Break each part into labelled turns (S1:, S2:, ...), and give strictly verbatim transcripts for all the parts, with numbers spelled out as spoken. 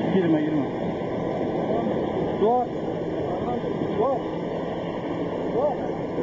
S1: Girme girme. Dur. Dur. Dur.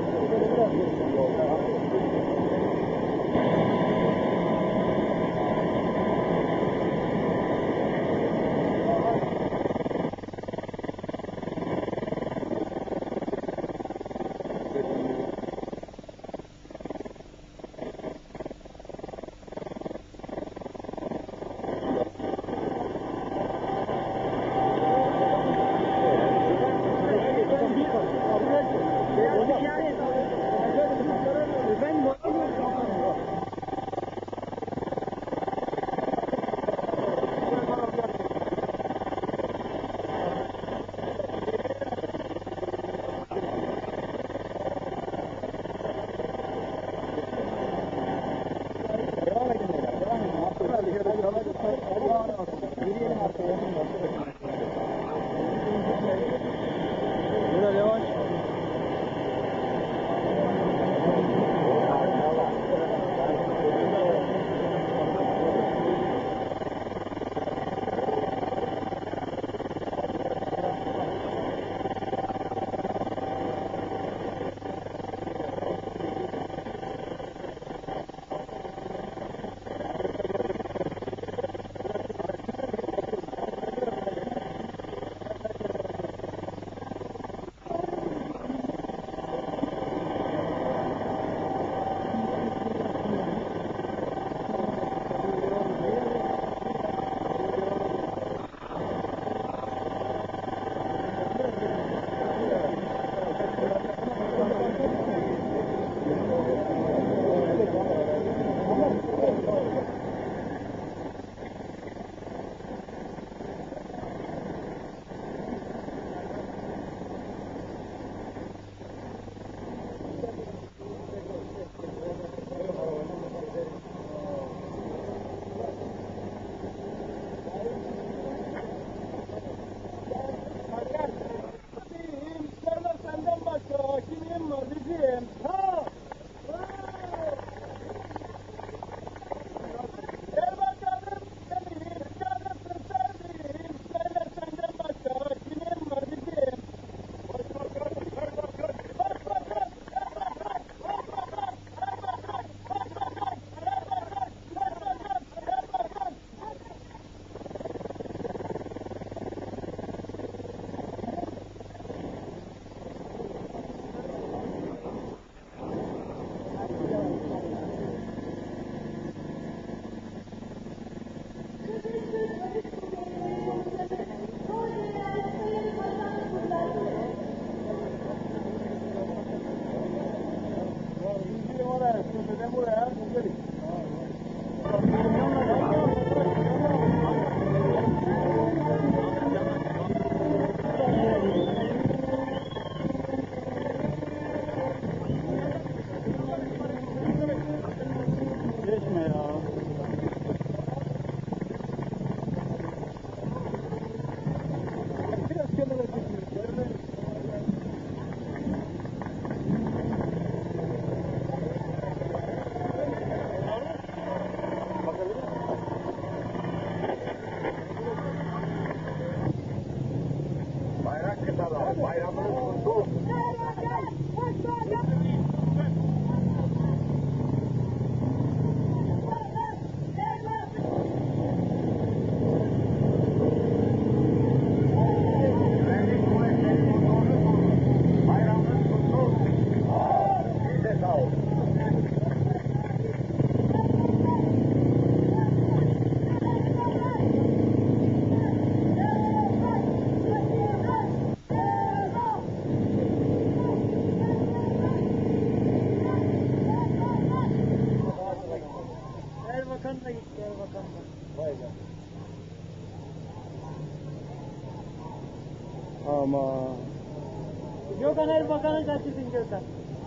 S2: Erbakan da gitti, Erbakan da.
S1: Vay be. Aman.
S2: Gökhan Erbakan'ı kaçırdın Gökhan.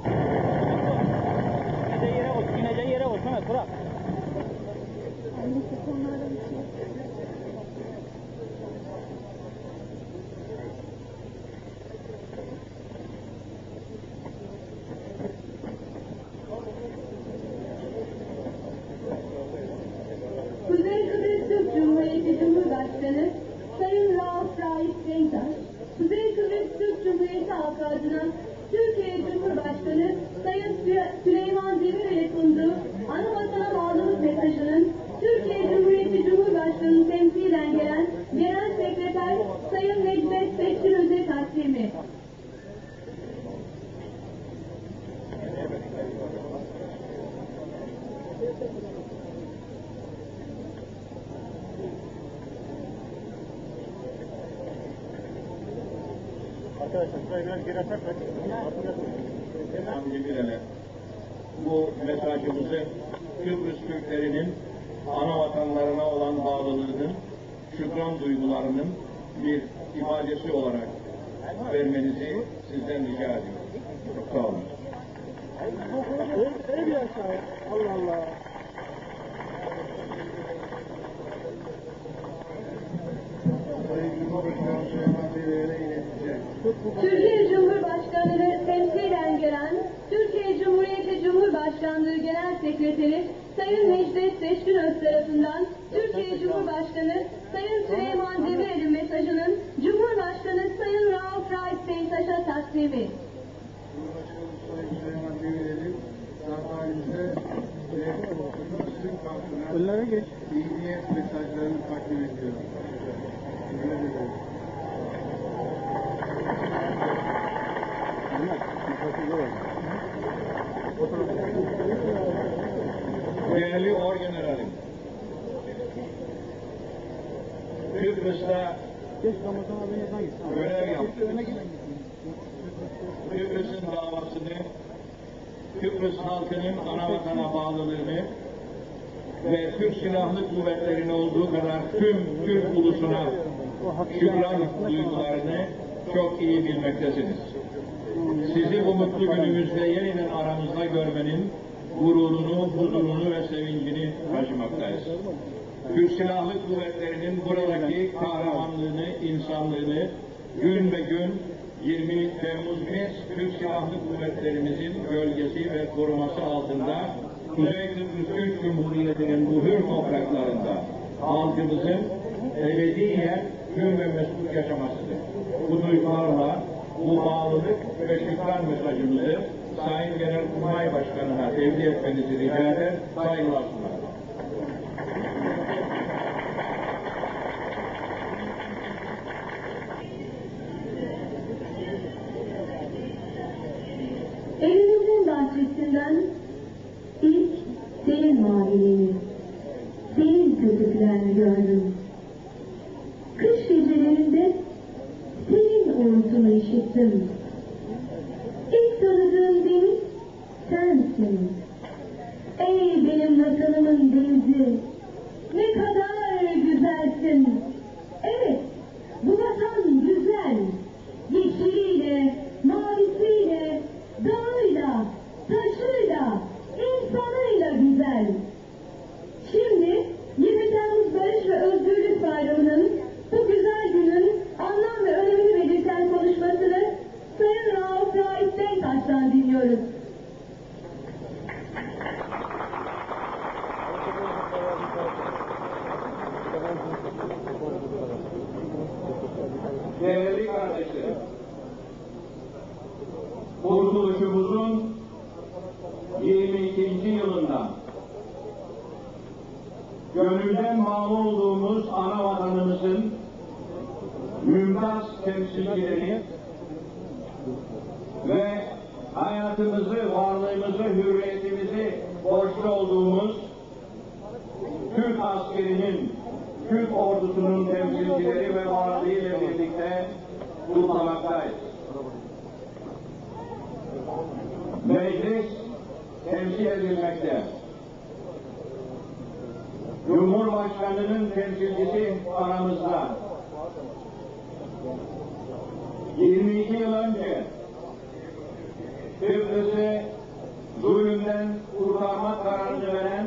S1: İneceği yere koy, ineceği yere koy. Sana bırak.
S3: Annesi sonlardan bir şey.
S4: Kuzey Kıbrıs Türk Cumhuriyeti Cumhurbaşkanı Sayın
S3: Denktaş, Kuzey Kıbrıs Türk Cumhuriyeti halkı adına Türkiye Cumhurbaşkanı Sayın Süleyman Demirel'e sunduğu ana vatana bağlılık mesajının Türkiye Cumhuriyeti Cumhurbaşkanı'nı temsilen gelen Genel Sekreter Sayın Necdet Seçkin Öz'e taslimi.
S1: Arkadaşlar şurayı biraz geri atarsak.
S4: Bu mesajımızı Kıbrıs Türklerinin ana vatanlarına olan bağlılığının, şükran duygularının bir ifadesi olarak vermenizi sizden rica ediyorum. Çok sağ olun.
S1: Öyle bir aşağıya. Allah Allah.
S3: Türkiye Cumhurbaşkanı'nı temsilen gelen Türkiye Cumhuriyeti Cumhurbaşkanlığı Genel Sekreteri Sayın Necdet Seçkin Öz tarafından Türkiye Cumhurbaşkanı Sayın Süleyman Demirel'in mesajının Cumhurbaşkanı Sayın Rauf Reis Denktaş'a taslimi.
S5: Cumhurbaşkanı Sayın Süleyman Demirel'in zamanımızda Türk halkına
S1: Önlere geç.
S5: iyi niyet mesajlarını takdim ediyorum. Teşekkür ederim.
S4: Değerli Orgeneralim, Kıbrıs'ta görev yaptınız. Kıbrıs'ın davasını, Kıbrıs halkının ana vatana bağlılığını ve Türk Silahlı Kuvvetleri'nin olduğu kadar tüm Türk ulusuna şükran duygularını çok iyi bilmektesiniz. Sizi bu mutlu günümüzde yeniden aramızda görmenin gururunu, huzurunu ve sevincini taşımaktayız. Türk Silahlı Kuvvetleri'nin buradaki kahramanlığını, insanlığını gün ve gün yirmi Temmuz biz Türk Silahlı Kuvvetlerimizin gölgesi ve koruması altında Kuzey Kıbrıs Türk Cumhuriyeti'nin bu hür topraklarında halkımızın ebediyen hür ve mesut yaşamasıdır. Bu duygularla bu bağlılık ve şükran mesajımızı Sayın Genelkurmay Başkanı'na tevdi etmenizi rica eder, saygılar sunarım.
S3: Evimizin bahçesinden ilk senin maviliğini, senin köpüklerini gördüm. Kış gecelerinde senin uğultunu işittim. İlk tanıdığım deniz sensin. Ey benim vatanımın denizi, ne kadar güzelsin. Evet, bu vatan güzel. Yeşiliyle, mavisiyle, dağıyla, taşıyla, insanıyla güzel. Şimdi yirmi Temmuz Barış ve Özgürlük Bayramı'nın bu güzel günün anlam ve önemini belirten konuşmasını Sayın Rauf Reis Denktaş'tan dinliyoruz.
S4: Değerli kardeşlerim, kurtuluşumuzun yirmi ikinci yılında gönülden bağlı olduğumuz ana vatanımızın mümtaz temsilcileri ve hayatımızı, varlığımızı, hürriyetimizi borçlu olduğumuz Türk askerinin, Türk ordusunun temsilcileri ve varlığıyla birlikte kutlamaktayız. Meclis temsil edilmekte. Cumhurbaşkanının temsilcisi aramızda. yirmi iki yıl önce Kıbrıs'ı zulümden kurtarma kararını veren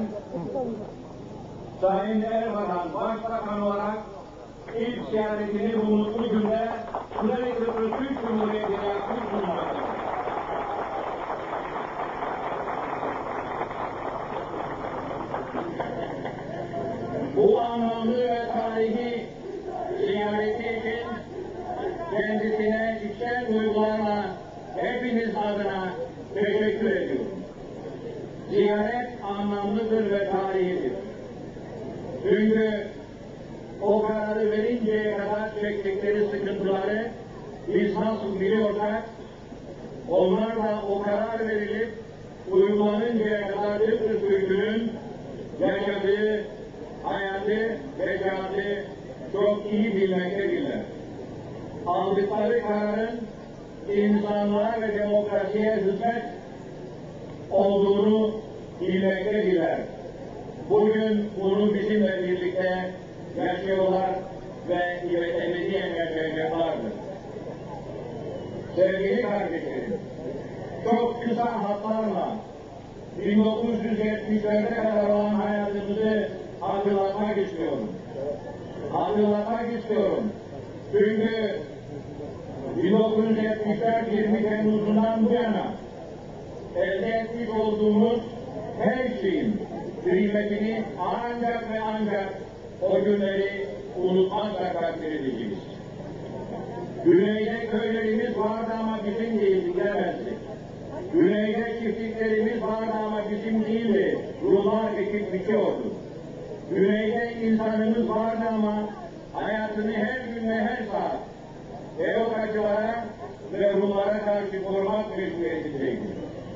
S4: Sayın Erbakan Başbakan olarak ilk ziyaretini bu mutlu günde Kuzey Kıbrıs Türk Cumhuriyeti'ne yapmış bulunmaktadır. Bu anlamlı ve tarihi ziyareti için biz nasıl biliyorsak, onlar da o karar verilip uygulanıncaya kadar Kıbrıs Türk'ünün yaşadığı hayatı, şecaatı çok iyi bilmektedirler. Aldıkları kararın insanlığa ve demokrasiye hizmet olduğunu bilmektedirler. Bugün bunu bizimle birlikte yaşıyorlar ve ebediyen yaşayacaklardır. Sevgili kardeşlerim, çok kısa hatlarla bin dokuz yüz yetmişlerde kadar olan hayatımızı hatırlatmak istiyorum. Hatırlatmak istiyorum. Çünkü bin dokuz yüz yetmiş dört yirmi Temmuz'undan bu yana elde etmiş olduğumuz her şeyin kıymetini ancak ve ancak o günleri unutmazsak takdir edeceğiz. Güneyde köylerimiz vardı ama bizim değildi, gidemezdik. Güneyde çiftliklerimiz vardı ama bizim değildi, Rumlar ekip biçiyordu. Güneyde insanımız vardı ama hayatını her gün ve her saat Eokacılara ve Rumlara karşı korumak mecburiyetindeydi.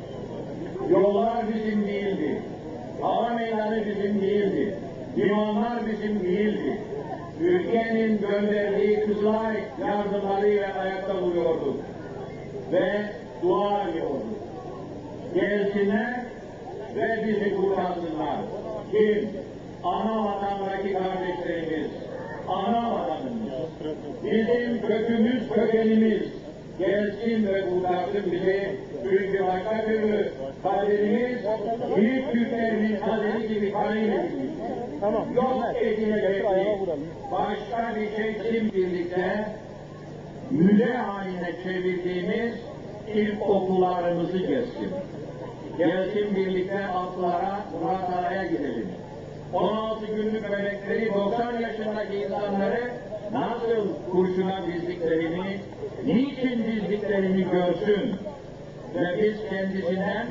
S4: Yollar bizim değildi, hava meydanı bizim değildi, limanlar bizim değildi. Ülkenin gönderdiği Kızılay yardımlarıyla ayakta duruyorduk ve dua ediyorduk. Gelsinler ve bizi kurtarsınlar. Kim? Ana vatandaki kardeşlerimiz, ana vatanımız. Bizim kökümüz, kökenimiz gelsin ve kurtarsın bizi. Çünkü başka türlü kaderimiz, Hirit Türklerinin kaderi gibi tayin edilmiş.
S1: Tamam.
S4: Yok edilecekti. Başka bir şey için birlikte müze haline çevirdiğimiz ilkokullarımızı gelsin. Gelsin birlikte atlara, Muratlara'ya gidelim. on altı günlük bebekleri, doksan yaşındaki insanları nasıl kurşuna dizdiklerini, niçin dizdiklerini görsün. Ve biz kendisinden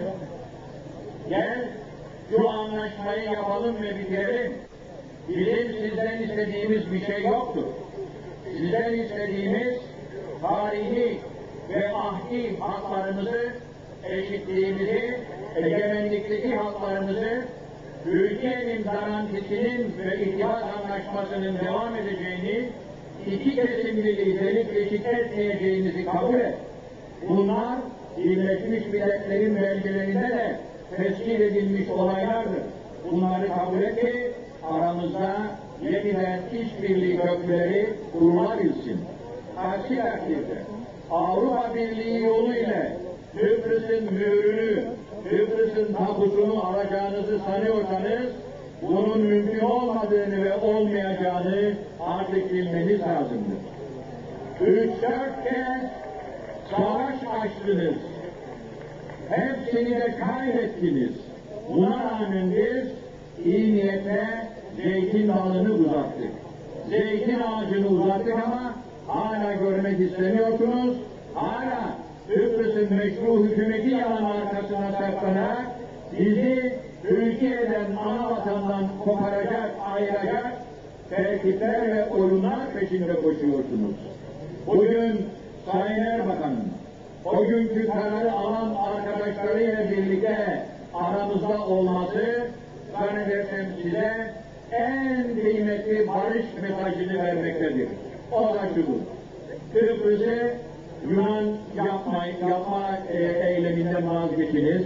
S4: gel şu anlaşmayı yapalım ve bitirelim. Bizim sizden istediğimiz bir şey yoktur. Sizden istediğimiz tarihi ve ahdi haklarımızı, eşitliğimizi, egemenlikteki haklarımızı, Türkiye'nin garantisinin ve ittifak anlaşmasının devam edeceğini, iki kesimliliği delip geçit etmeyeceğinizi kabul et. Bunlar Birleşmiş Milletler'in belgelerinde de tescil edilmiş olaylardır. Bunları kabul et ki aramızda yeniden işbirliği köprüleri kurulabilsin. Aksi takdirde Avrupa Birliği yolu ile Kıbrıs'ın mührünü, Kıbrıs'ın tapusunu alacağınızı sanıyorsanız bunun mümkün olmadığını ve olmayacağını artık bilmeniz lazımdır. Üç dört kez savaş açtınız. Hepsini de kaybettiniz. Buna rağmen biz iyi niyetle zeytin dalını uzattık. Zeytin ağacını uzattık ama hala görmek istemiyorsunuz. Hala Kıbrıs'ın meşru hükümeti yalan arkasına saklanarak bizi Türkiye'den, ana vatandan koparacak, ayıracak tehditler ve oyunlar peşinde koşuyorsunuz. Bugün Sayın Erbakan'ın o günkü kararı alan arkadaşlarıyla birlikte aramızda olması zannedersem size en kıymetli barış mesajını vermektedir. O da şudur. Kıbrıs'ı Yunan yapma, yapma e, eyleminden vazgeçiniz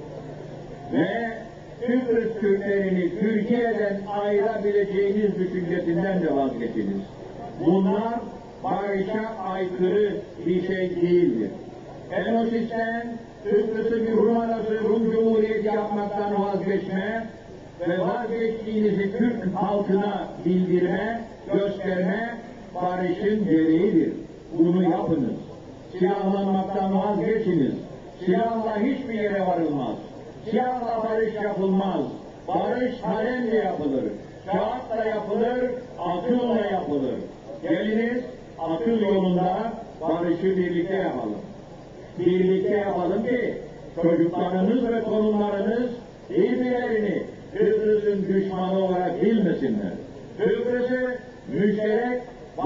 S4: ve Kıbrıs Türklerini Türkiye'den ayırabileceğiniz düşüncesinden de vazgeçiniz. Bunlar barışa aykırı bir şey değildir. Enosis'ten Kıbrıs'ı bir Rum arası Rum Cumhuriyeti yapmaktan vazgeçme ve vazgeçtiğinizi Türk halkına bildirme, gösterme barışın gereğidir. Bunu yapınız. Silahlanmaktan vazgeçiniz. Silahla hiçbir yere varılmaz. Silahla barış yapılmaz. Barış kalemle yapılır. Kağıtla yapılır, akılla yapılır. Geliniz akıl yolunda barışı birlikte yapalım. Birlikte yapalım ki çocuklarınız ve torunlarınız birbirlerini Kıbrıs'ın düşmanı olarak bilmesinler. Kıbrıs'ı müşterek vatan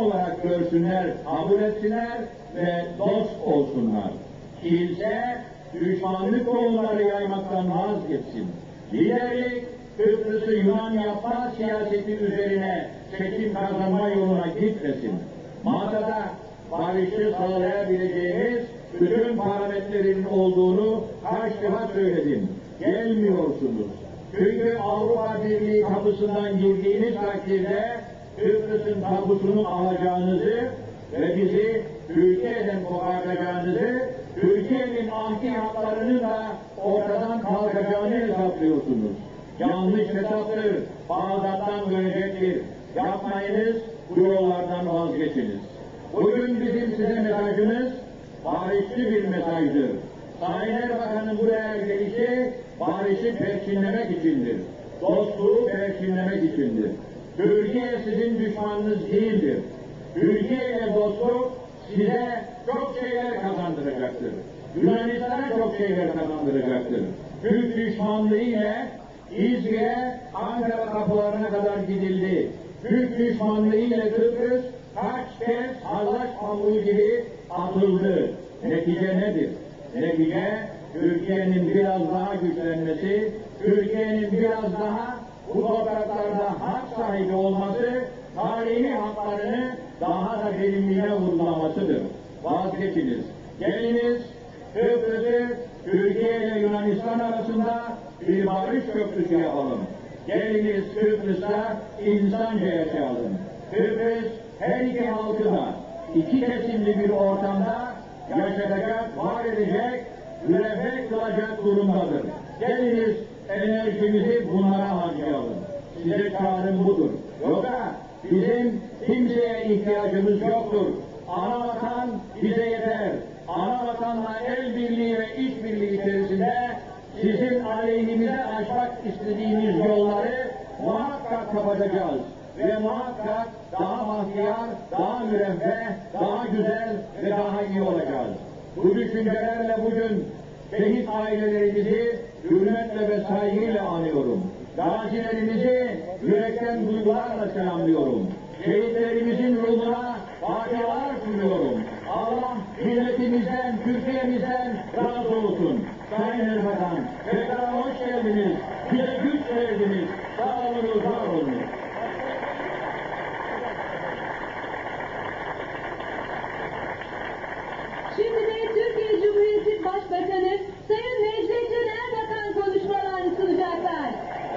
S4: olarak görsünler, kabul etsinler ve dost olsunlar. Kimse düşmanlık tohumları yaymaktan vazgeçsin. Liderlik, Kıbrıs'ı Yunan yapma siyaseti üzerine seçim kazanma yoluna gitmesin. Masada barışı sağlayabileceğimiz bütün parametrelerin olduğunu kaç defa söyledim. Gelmiyorsunuz. Çünkü Avrupa Birliği kapısından girdiğiniz takdirde Kıbrıs'ın tabusunu alacağınızı ve bizi Türkiye'den kopartacağınızı, Türkiye'nin anti haklarının da ortadan kalkacağını hesaplıyorsunuz. Yanlış hesaptır, Bağdat'tan dönecektir. Yapmayınız, bu yollardan vazgeçiniz. Bugün bizim size mesajımız barışçı bir mesajdır. Sayın Erbakan'ın buraya gelişi barışı perçinlemek içindir. Dostluğu perçinlemek içindir. Türkiye sizin düşmanınız değildir. Türkiye ile dostluk size çok şeyler kazandıracaktır. Yunanistan'a çok şeyler kazandıracaktır. Türk düşmanlığı ile İzmir'e, Ankara kapılarına kadar gidildi. Türk düşmanlığı ile Kıbrıs kaç kez hallaç pamuğu gibi atıldı. Netice nedir? Netice Türkiye'nin biraz daha güçlenmesi, Türkiye'nin biraz daha bu topraklarda hak sahibi olması, tarihi haklarını daha da derinliğine vurgulamasıdır. Vazgeçiniz. Geliniz Kıbrıs'ı Türkiye ile Yunanistan arasında bir barış köprüsü yapalım. Geliniz Kıbrıs'ta insanca yaşayalım. Kıbrıs her iki halkı da iki kesimli bir ortamda yaşatacak, var edecek, müreffeh kılacak durumdadır. Geliniz enerjimizi bunlara harcayalım. Size çağrım budur. Yoksa bizim kimseye ihtiyacımız yoktur. Ana vatan bize yeter. Ana vatanla el birliği ve işbirliği içerisinde sizin aleyhinize açmak istediğiniz yolları muhakkak kapatacağız. Ve muhakkak daha bahtiyar, daha müreffeh, daha güzel ve daha iyi olacağız. Bu düşüncelerle bugün şehit ailelerimizi hürmetle ve saygıyla anıyorum. Gazilerimizi yürekten duygularla selamlıyorum. Şehitlerimizin ruhuna fatihalar sunuyorum. Allah milletimizden, Türkiye'mizden razı olsun. Sayın Erbakan, tekrar hoş geldiniz. Bize güç verdiniz. Sağ olun, var olun.
S3: Şimdi de Türkiye Cumhuriyeti Başbakanı Sayın Necmettin Erbakan konuşmalarını sunacaklar.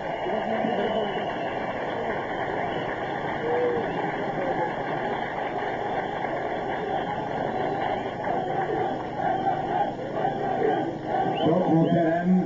S4: Çok muhterem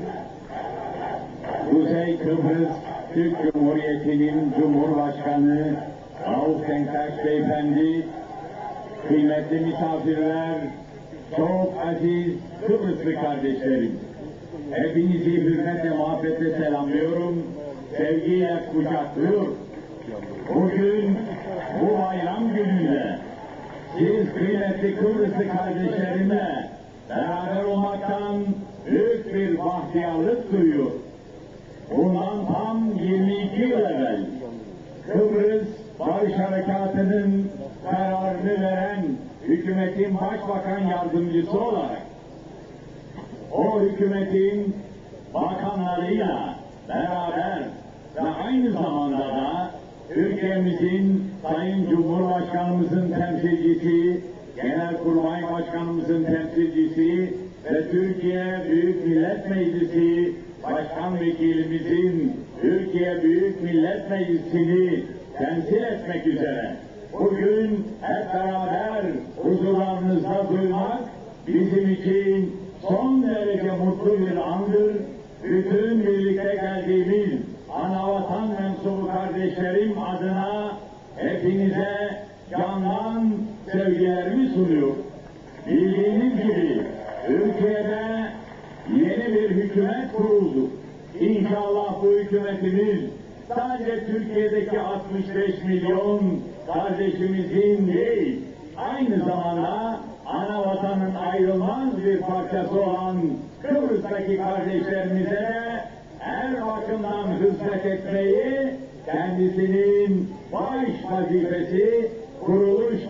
S4: Kuzey Kıbrıs Türk Cumhuriyeti'nin Cumhurbaşkanı Rauf Denktaş Beyefendi, kıymetli misafirler, çok aziz Kıbrıslı kardeşlerim, hepinizi hürmetle, muhabbetle selamlıyorum, sevgiyle kucaklıyorum. Bugün bu bayram gününde siz kıymetli Kıbrıslı kardeşlerimle beraber olmaktan büyük bir bahtiyarlık duyuyor. Bundan tam yirmi iki yıl evvel Kıbrıs Barış Harekatı'nın kararını veren hükümetin başbakan yardımcısı olarak o hükümetin bakanlarıyla beraber ve aynı zamanda da Türkiye'mizin Sayın Cumhurbaşkanımızın temsilcisi, Genelkurmay Başkanımızın temsilcisi ve Türkiye Büyük Millet Meclisi Başkan Vekilimizin Türkiye Büyük Millet Meclisi'ni temsil etmek üzere bugün hep beraber huzurlarınızda duymak bizim için son derece mutlu bir andır. Bütün birlikte geldiğimiz anavatan mensubu kardeşlerim adına hepinize candan sevgilerimi sunuyor. Bildiğiniz gibi Türkiye'de yeni bir hükümet kuruldu. İnşallah bu hükümetimiz sadece Türkiye'deki altmış beş milyon kardeşimizin değil, aynı zamanda ana vatanın ayrılmaz bir parçası olan Kıbrıs'taki kardeşlerimize de her bakımdan hizmet etmeyi kendisinin baş vazifesi, kuruluş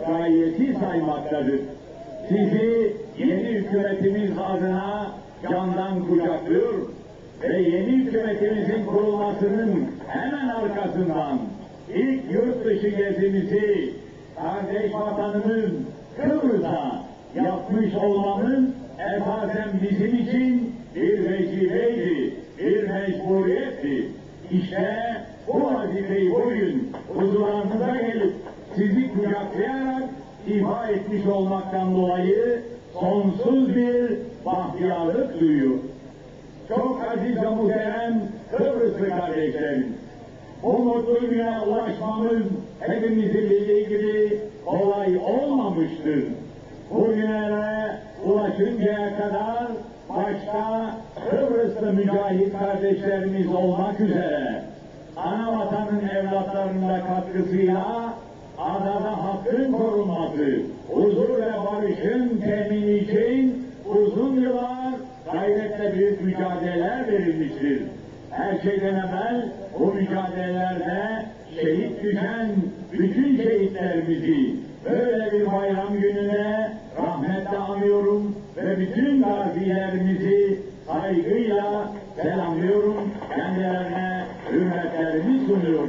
S4: hiçi saymaktadır. Sizi yeni hükümetimiz adına candan kucaklıyor ve yeni hükümetimizin kurulmasının hemen arkasından ilk yurt dışı gezimizi kardeş vatanımız Kıbrıs'a yapmış olmamız esasen bizim için bir vecibeydi, bir mecburiyetti. İşte bu vazifeyi bugün huzurlarınıza gelip sizi kucaklayarak ifa etmiş olmaktan dolayı sonsuz bir bahtiyarlık duyuyor. Çok aziz ve muhterem Kıbrıslı kardeşlerim, bu mutlu güne ulaşmamız hepimizin bildiği gibi kolay olmamıştır. Bugünlere ulaşıncaya kadar başta Kıbrıslı mücahit kardeşlerimiz olmak üzere ana vatanın evlatlarının da katkısıyla adada hakkın korunması, huzur ve barışın temini için uzun yıllar gayretle büyük mücadeleler verilmiştir. Her şeyden evvel bu mücadelelerde şehit düşen bütün şehitlerimizi böyle bir bayram gününe rahmetle anıyorum ve bütün gazilerimizi saygıyla selamlıyorum, kendilerine hürmetlerimi sunuyorum.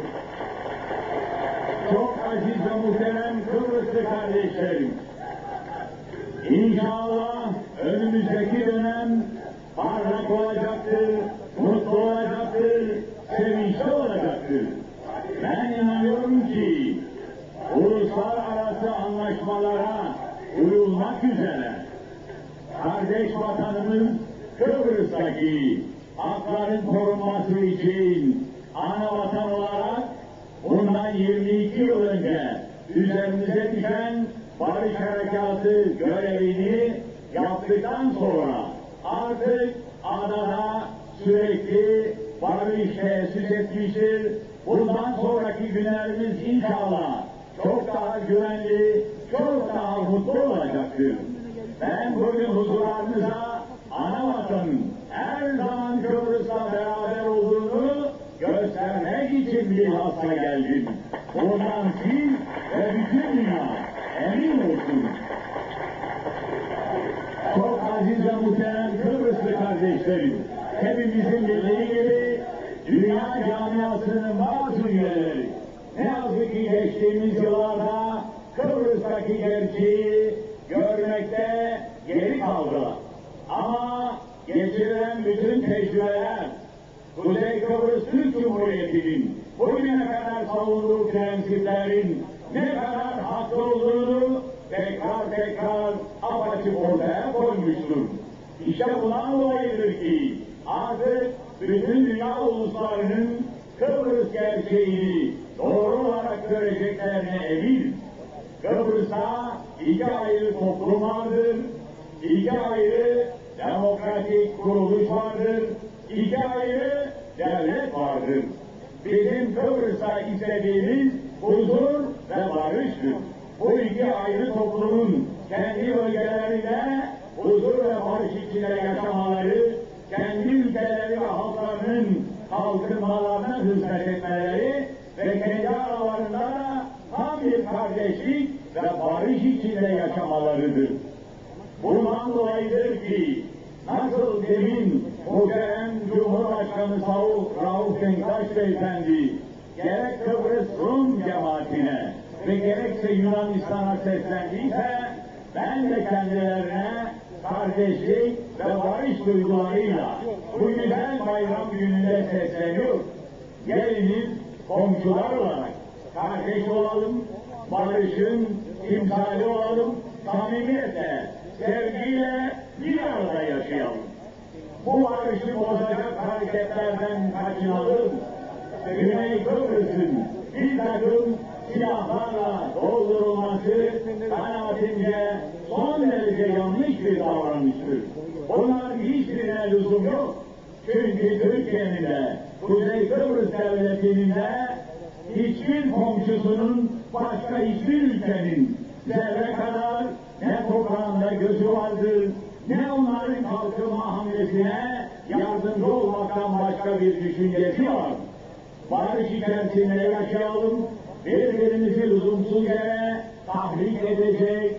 S4: Çok aziz ve muhterem Kıbrıslı kardeşlerim, İnşallah önümüzdeki dönem parlak olacaktır, mutlu olacaktır, sevinçli olacaktır. Ben inanıyorum ki uluslararası anlaşmalara uyulmak üzere kardeş vatanımız Kıbrıs'taki hakların korunması için ana vatan olarak bundan yirmi iki yıl önce üzerimize düşen barış harekatı görevini yaptıktan sonra artık adada sürekli barış tesis etmiştir. Bundan sonraki günlerimiz inşallah çok daha güvenli, çok daha mutlu olacaktır. Ben bugün huzurlarınıza ana vatanın her zaman Kıbrıs'la beraber olduğunu göstermek için bilhassa geldim. Bundan siz ve bütün dünya emin olsun. Çok aziz ve muhterem Kıbrıslı kardeşlerim, hepimizin bildiği gibi dünya camiasının bazı üyeleri ne yazık ki geçtiğimiz yıllarda Kıbrıs'taki gerçeği görmekte geri kaldılar. Ama geçirilen bütün tecrübeler Kuzey Kıbrıs Türk Cumhuriyeti'nin bugüne kadar savunduğu prensiplerin ne kadar haklı olduğunu tekrar tekrar apaçık ortaya koymuştur. İşte bundan dolayıdır ki artık bütün dünya uluslarının Kıbrıs gerçeğini doğru olarak göreceklerine emin. Kıbrıs'ta iki ayrı toplum vardır, iki ayrı demokratik kuruluş vardır, iki ayrı devlet vardır. Bizim Kıbrıs'ta istediğimiz huzur ve barıştır. Bu iki ayrı toplumun kendi bölgelerinde huzur ve barış içinde yaşamaları, kendi ülkeleri ve halklarının kalkınmalarına hizmet etmeleri ve kendi aralarında da tam bir kardeşlik ve barış içinde yaşamalarıdır. Bundan dolayıdır ki nasıl demin muhterem Cumhurbaşkanı Sayın Rauf Denktaş Beyefendi gerek Kıbrıs Rum cemaatine ve gerekse Yunanistan'a seslendiyse ben de kendilerine kardeşlik ve barış duygularıyla bu güzel bayram gününde sesleniyorum. Geliniz komşular olarak kardeş olalım, barışın timsali olalım, samimiyetle, sevgiyle bir arada yaşayalım. Bu barışı bozacak hareketlerden kaçınalım. Güney Kıbrıs'ın bir takım silahlarla doldurulması kanaatimce son derece yanlış bir davranıştır. Bunların hiçbirine lüzum yok. Çünkü Türkiye'nin de Kuzey Kıbrıs Devleti'nin de hiçbir komşusunun başka hiçbir ülkenin zerre kadar ne toprağında gözü vardır, ne onların kalkınma hamlesine yardımcı olmaktan başka bir düşüncesi var. Barış içerisinde yaşayalım, birbirimizi lüzumsuz yere tahrik edecek,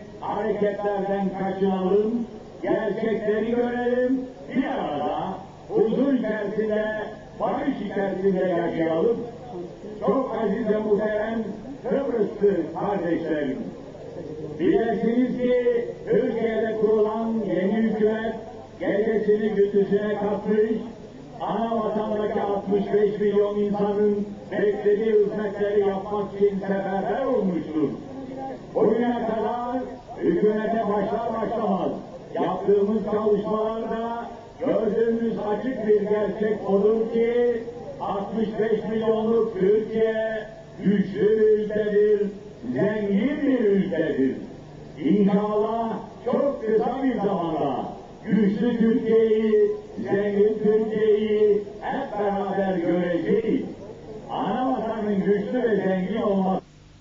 S4: hareketlerden kaçınalım, gerçekleri görelim, bir arada huzur içerisinde, barış içerisinde yaşayalım. Çok aziz ve muhterem Kıbrıslı kardeşlerim, bilesiniz ki Türkiye'de kurulan yeni hükümet gecesini gündüzüne katmış, ana vatandaki altmış beş milyon insanın beklediği hizmetleri yapmak için seferber olmuştur. Bugüne kadar hükümete başlar başlamaz yaptığımız çalışmalarda gördüğümüz açık bir gerçek odur ki altmış beş milyonluk Türkiye güçlü bir ülkedir, zengin bir ülkedir. İnşallah çok kısa bir zamanda güçlü Türkiye'yi, zengin Türkiye'yi hep beraber göreceğiz. Ana vatanın güçlü ve zengin olması,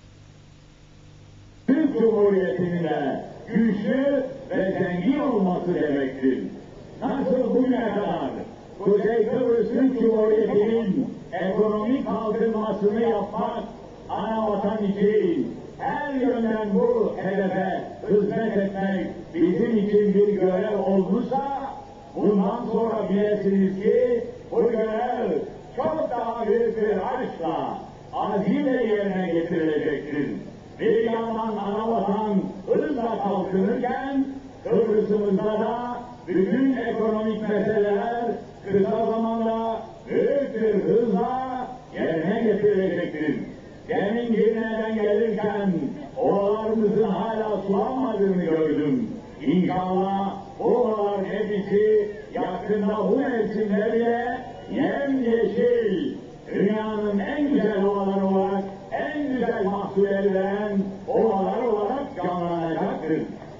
S4: Türk Cumhuriyeti'nin de güçlü ve zengin olması demektir. Nasıl bugüne kadar Kuzey Kıbrıs Türk Cumhuriyeti'nin ekonomik kalkınmasını yapmak, ana vatan için her yönden bu hedefe hizmet etmek bizim için bir görev olmuşsa, bundan sonra bilesiniz ki bu görev çok daha büyük bir aşkla, azimle yerine getirilecektir. Bir yandan ana vatan hızla kalkınırken, Kıbrıs'ımızda da bütün ekonomik meseleler kısa zamanda büyük bir hızla yerine getirilecektir. Demin Girne'den gelirken ovalarımızın hala sulanmadığını gördüm. İnşallah bu ovaların hepsi yakında bu mevsimde bile yemyeşil, dünyanın en güzel ovaları olarak, en güzel mahsulleri veren ovalar olarak canlanacaktır.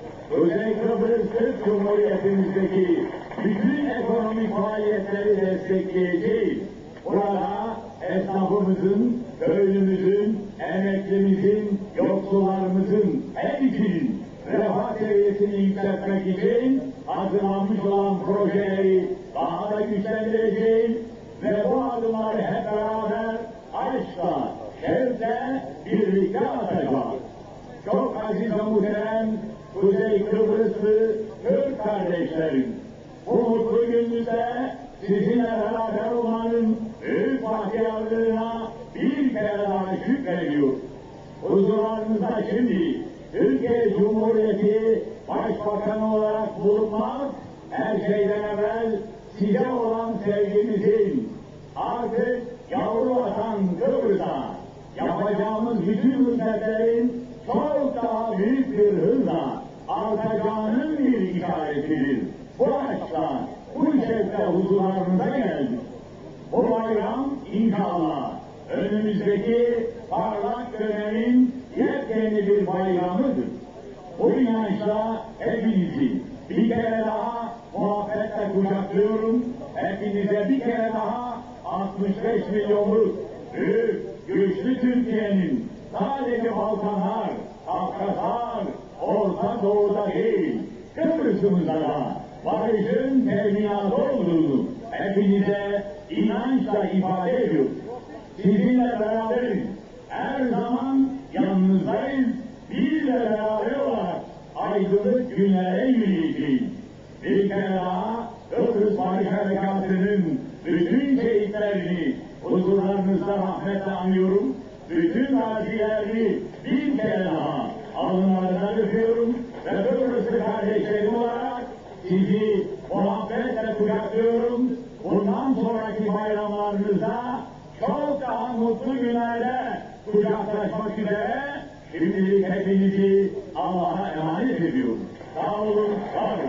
S4: Kuzey Kıbrıs Türk Cumhuriyeti'mizdeki bütün ekonomik faaliyetleri destekleyeceğiz. Burada esnafımızın, köylümüzün, emeklimizin, yoksullarımızın hepsinin refah seviyesini yükseltmek için hazırlanmış olan projeleri daha da güçlendireceğiz ve bu adımları hep beraber aşkla, şevkle birlikte atacağız. Çok aziz ve muhterem Kuzey Kıbrıslı Türk kardeşlerim, bu mutlu günümüzde sizinle beraber olmanın büyük bahtiyarlığına bir kere daha şükrediyor. Huzurlarınızda şimdi Türkiye Cumhuriyeti Başbakanı olarak bulunmak, her şeyden evvel size olan sevgimizin, artık yavru vatan Kıbrıs'a yapacağımız bütün hizmetlerin çok daha büyük bir hızla artacağının bir işaretidir. Bu aşkla, bu şevkle huzurlarınıza geldik. Bu bayram inşallah önümüzdeki parlak dönemin yepyeni bir bayramıdır. Bu inançla hepinizi bir kere daha muhabbetle kucaklıyorum. Hepinize bir kere daha altmış beş milyonluk büyük, güçlü Türkiye'nin sadece Balkanlar, Kafkaslar, Orta Doğu'da değil, Kıbrıs'ımızda da barışın teminatı olduğunu hepinize inançla ifade ediyoruz. Sizinle beraberiz. Her zaman yanınızdayız. Bizle beraber olarak aydınlık günlere yürüyeceğiz. Bir kere daha Kıbrıs Barış Harekatı'nın bütün şehitlerini huzurlarınızda rahmetle anıyorum. Bütün gazilerini bir kere daha alınlarından öpüyorum ve Kıbrıslı kardeşlerim olarak sizi muhabbetle kucaklıyorum. Bundan sonraki bayramlarınızda çok daha mutlu günlerde kucaklaşmak üzere şimdilik hepinizi Allah'a emanet ediyorum. Sağ olun, sağ olun.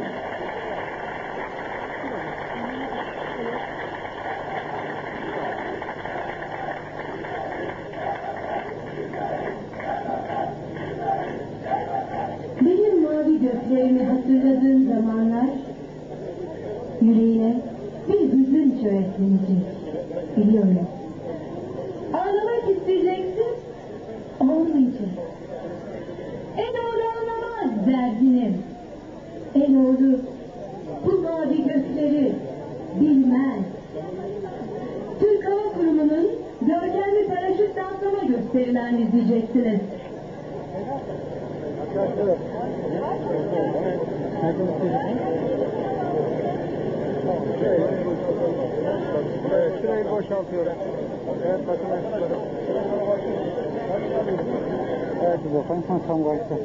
S3: Benim mavi göklerimi hatırladığın zamanlar yüreğine bir hüzün çöreklenecek, biliyorum. Ağlamak isteyeceksin, olmayacak. En oğlu anlamaz derdini. En oğlu bu mavi gökleri bilmez. Türk Hava Kurumu'nun görkemli paraşüt atlama gösterilerini izleyeceksiniz.
S1: Evet, şurayı boşaltıyorum. Evet, bakın açıklarım. Evet, bakın. Ha, tam gayet.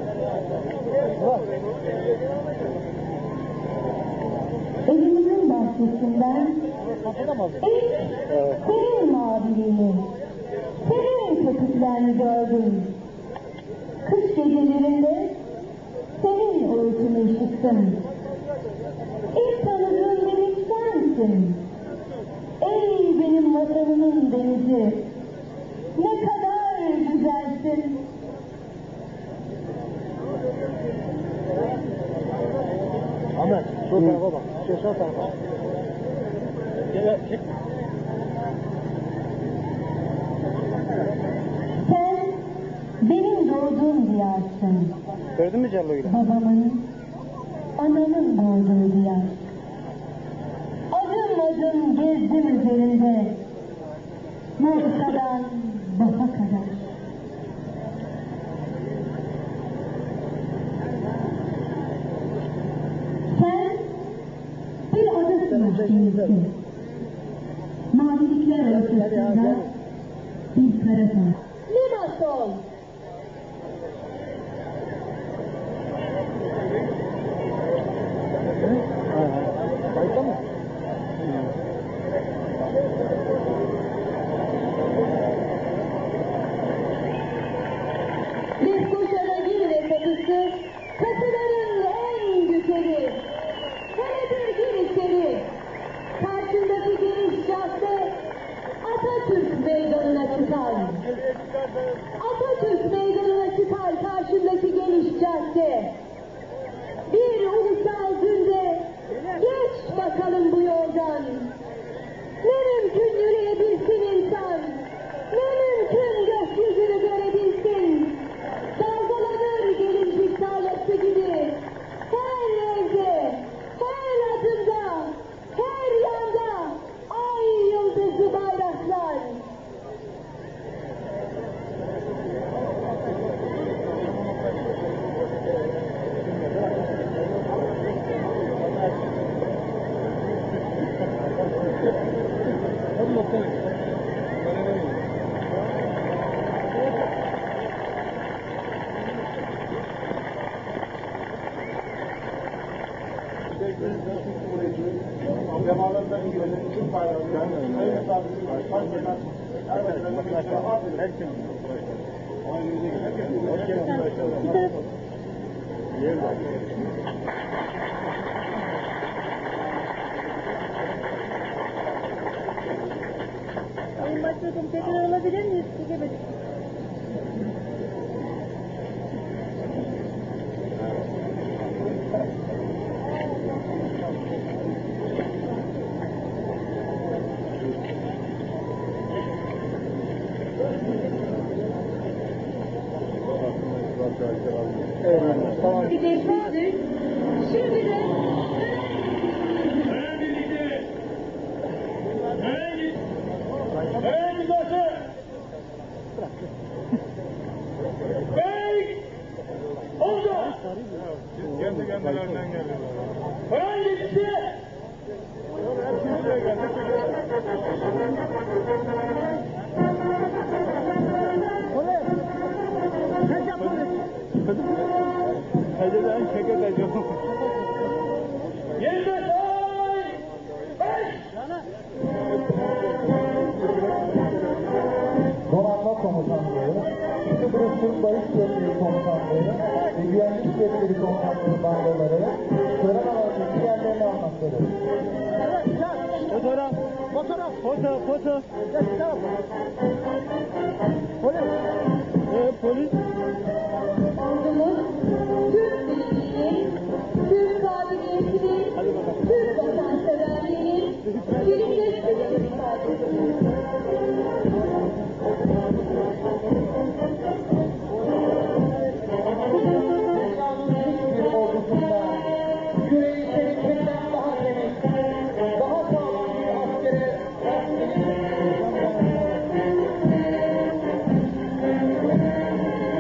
S3: Evimizin bahçesinden ilk senin maviliğini, senin köpüklerini gördüm. Kış gecelerinde senin öğütünü işittim. İlk tanıdığım bebek sensin. Ey benim vatanımın denizi, ne kadar güzelsin.
S1: Ahmet, şu tarafa bak. Şu sağ tarafa. Gel, çık.
S3: Sen benim doğduğum diyarsın.
S1: Gördün mü Cello'yu?
S3: Babamın, anamın doğduğu diyar. Adım adım gezdim üzerinde. Manisa'dan Bafa kadar. Sen bir adasın denizde. Mavilikler arasında bir karata. Limassol.
S1: Kayıtta mı?
S3: Lefkoşa'da gir ve kapısı, kapıların en güzeli. Hele bir gir içeri. Karşındaki geniş cadde Atatürk Meydanı'na çıkar. Atatürk Meydanı'na çıkar karşındaki geniş cadde. Bir ulusal günde geç bakalım bu yoldan. Ne mümkün yürüyebilsin insan, ne mümkün gökyüzünü görebilsin. Dalgalanır gelincik tarlası gibi. Her evde, her adımda, her yanda ay yıldızlı bayraklar.
S1: Demalarından ilgili tüm bayraklar, sayı mesafesi var. Başbakan, Erbakan'ın herkes. Hoş geldiniz.
S2: Sayın Başbakanım tekrar alabilir miyiz? Çekemedik.
S1: Evet, tamam.
S3: Geçmiştir. Şimdi de
S4: Nereye birlikte? Nereye git? Nereye gidiyorsun? Bey! Oldu!
S1: Kendi kendilerinden geliyorlar.
S4: Nereye gitti?
S1: Hepsi buraya geldi. Hacıdan şeker ediyorum.
S4: yirmi say! Beş!
S6: Donanma Komutanlığı, Kıbrıs Türk Barış Bölgesi Komutanlığı ve Güvenlik Kuvvetleri Komutanlığı bandoları tören alanındaki yerlerini almaktadır.
S1: Fotoğraf, fotoğraf, foto, foto. Polis. Ee, polis.
S3: ordumuz Türk birliğini, Türk kabiliyetini, Türk vatanseverliğini birlikte ifade ediyor.
S6: Dünyanın hiçbir ordusunda yüreği çeliklerinden daha temiz, daha sağlam bir askere rast gelinmez.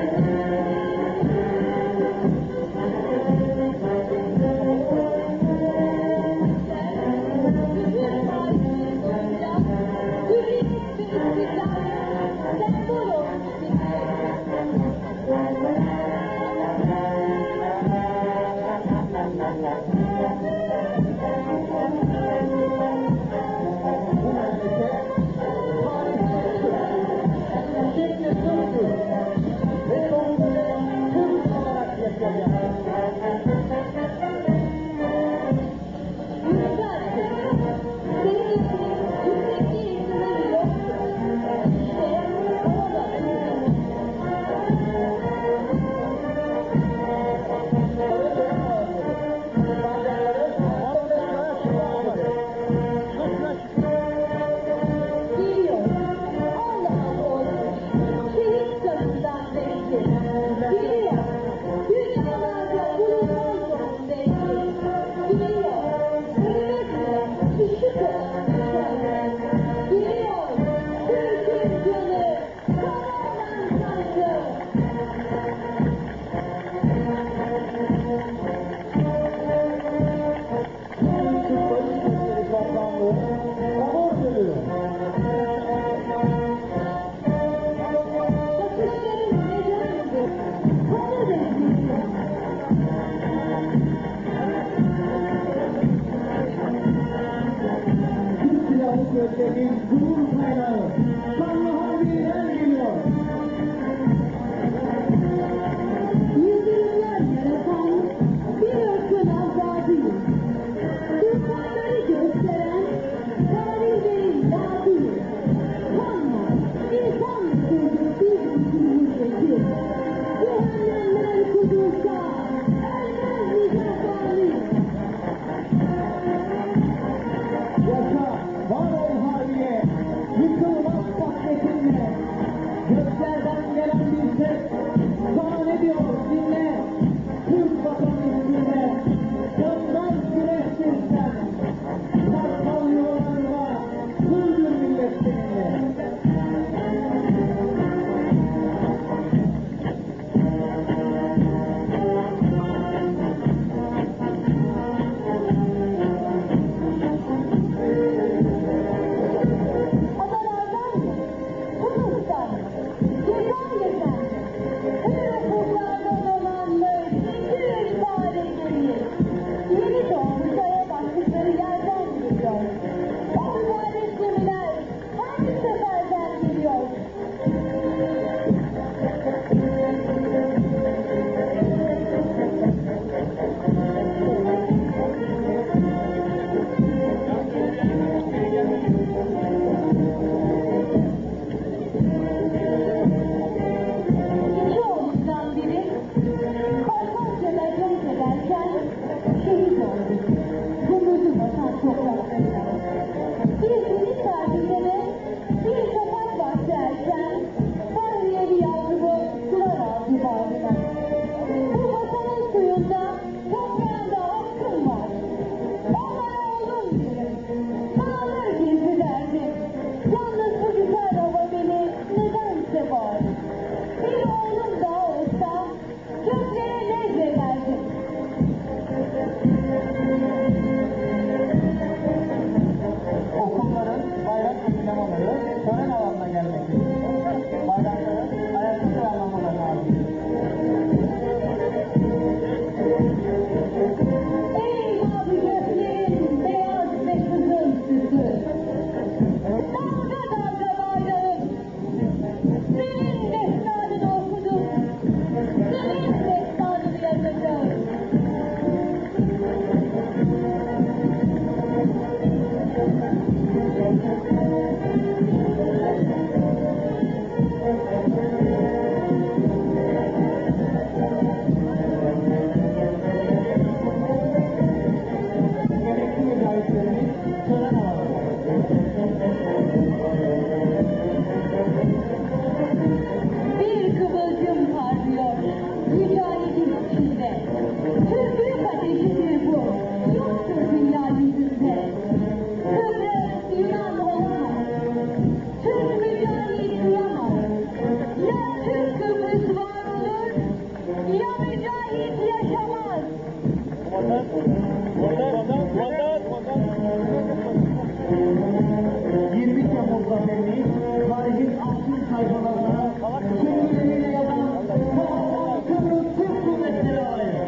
S6: yirmi Temmuz zaferini tarihin altın sayfalarına şehirleriyle yazan kahraman Kıbrıs Türk Kuvvetleri Alayı.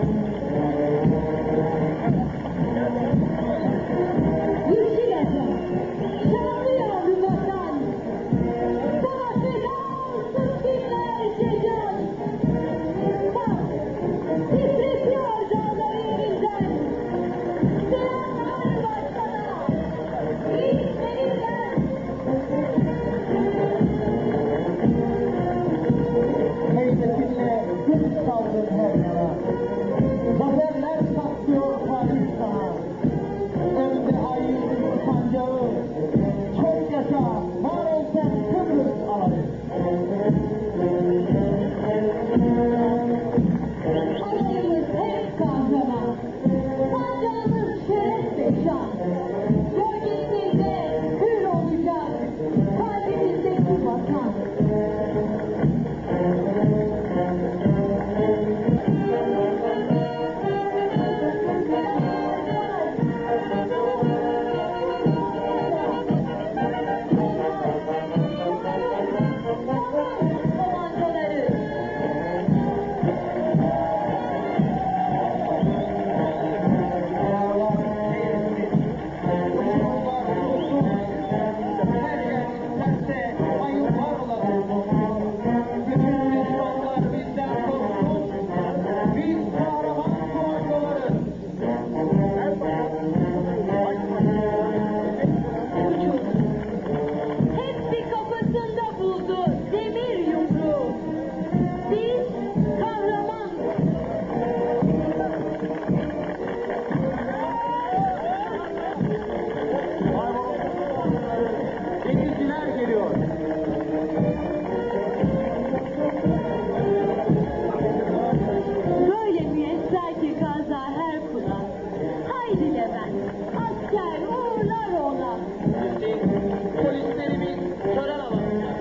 S3: Yeşil Ecem, şanlı yavru vatan, savaşta yansın binlerce can. Bak, titretiyor dağları yerinden, selamlar var sana, yiğitlerinden.
S6: Heybetinle kılıç saldın her yana. Zaferler saklıyor Paris sana. Önde ay yıldızlı sancağı. Çok yaşa, var ol sen Kıbrıs alayı.
S3: Alayımız hep kahraman, sancağımız şeref ve şan. Gölgesinde hür olacak, kalbimizdeki vatan. Komandoları.
S6: Dağlar seyretsin, uçurumlar dursun. Her yer terse ayıplar olasın. Bütün düşmanlar bizden korksun. Biz kahraman komandoları.
S3: Hepsi kafasında buldu demir yumruğu. Biz kahramandık.
S6: Denizciler geliyor.
S3: Böyle müyesser ki kaza her kula. Haydi Levent, asker uğurlar ona.
S6: Polislerimiz tören alanında.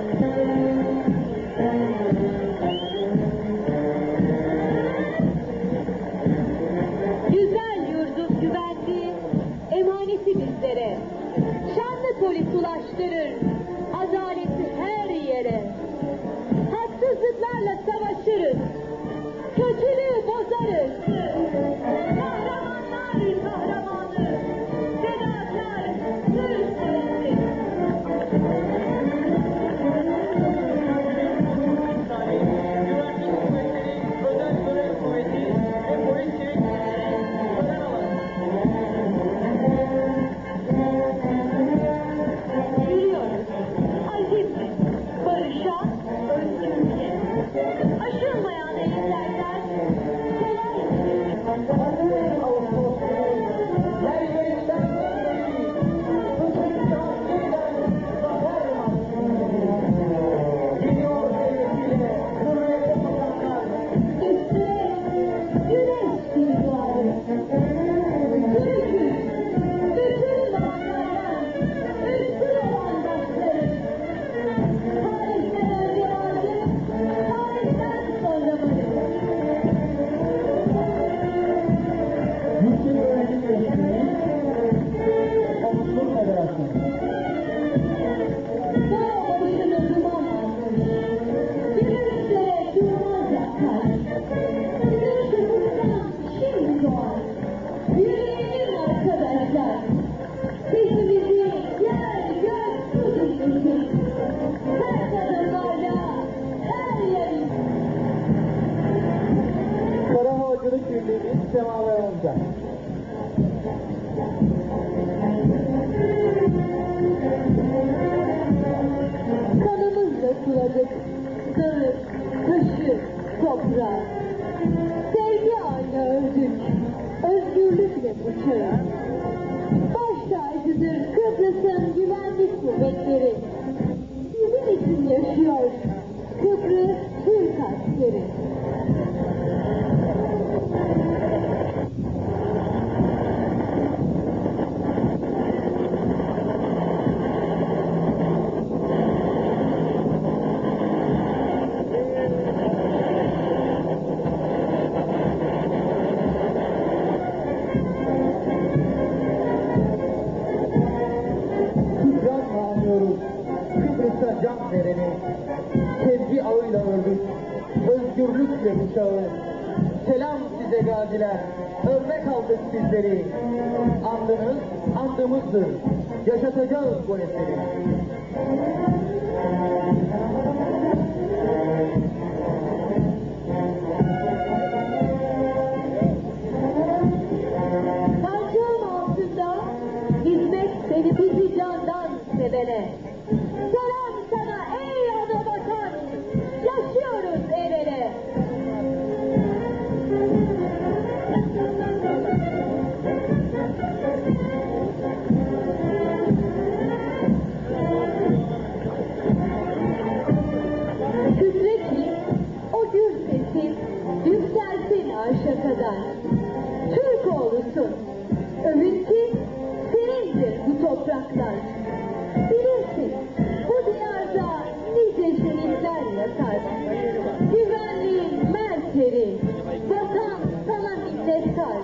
S3: Güzel yurdum güvenli, emaneti bizlere. Şanlı polis ulaştırır, adaleti her yere. Haksızlıklarla savaşırız, kötülüğü bozarız. Kahramanlar kahramanı, fedakar Türk polisi.
S6: Güvenlik kuvvetleri, özel görev kuvveti ve polis şehitleri tören alanında.
S3: Yürüyoruz, azimle, barışa, özgürlüğe. Aşılmayan engeller kolay.
S6: Ağustos yer yerinden geçti. Fısıldak yeniden zafer marşı. Geliyor devletiyle hürriyete tutanlar.
S3: Üstüne güneş gibi doğarız. Türk'üz, bütün vatanlardan üstün olan başlarız. Tarihten önce varlık, tarihten sonra varız.
S6: Yüksek Öğretim Eğitimi, Komutlu Federasyonu.
S3: Dağ başını duman almış, gümüşlere durmaz yakar. Bizim şufuktan şimdi doğar. Yürüyelim arkadaşlar. Sesimizi yer gök su dinlesin. Her kadınlarla, her yerin.
S6: Kara Havacılık Birliği'nin semalarında.
S3: Kanımızla suladık dağı, taşı, toprağı. Sevgi ağıyla ördük, özgürlükle bıçağı. Baş tacıdır Kıbrıs'ın güvenlik kuvvetleri. Bizim için yaşıyor Kıbrıs Türk askeri.
S6: gaziler, örnek aldık sizleri. Andınız, andımızdır. Yaşatacağız bu eseri.
S3: Sancağın altında hizmet seni bizi candan sevene. Selam sana ey ana vatan, yaşıyoruz el ele. Kükre ki o gür sesin yükselsin arşa kadar. Türk oğlusun, övün ki senindir bu topraklar. Bilirsin bu diyarda nice şehitler yatar. Güvenliğin merkeri, vatan sana minnettar.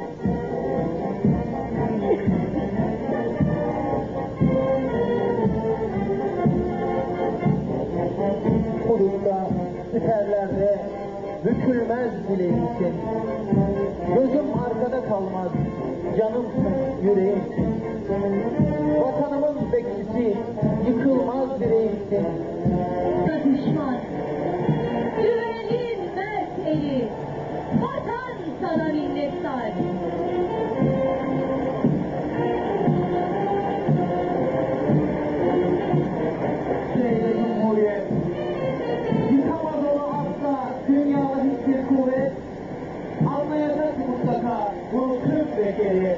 S6: Uruk'ta, siperlerde bükülmez bileğimsin. Gözüm arkada kalmaz, canımsın, yüreğimsin. Vatanımın bekçisi, yıkılmaz direğimsin.
S3: Düşman, güvenliğin mert eli, vatan sana minnettar.
S6: Süreyle Cumhuriyet, yıkamaz onu asla dünyada hiçbir kuvvet. Anlayacak mutlaka bunu Türk beşeriyet.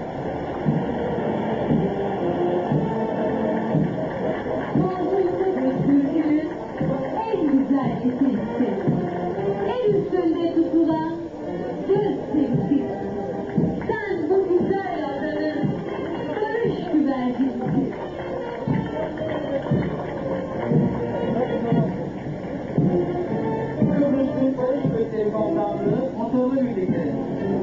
S3: Doğrulukta bir Türk'ün en güzel eserisi. En üstünde tutulan göz sevgisi. Sen bu güzel adanın barış güvercisisin.
S6: Kıbrıs Türk Barış Gösteri Komutanlığı motorlu birlikte.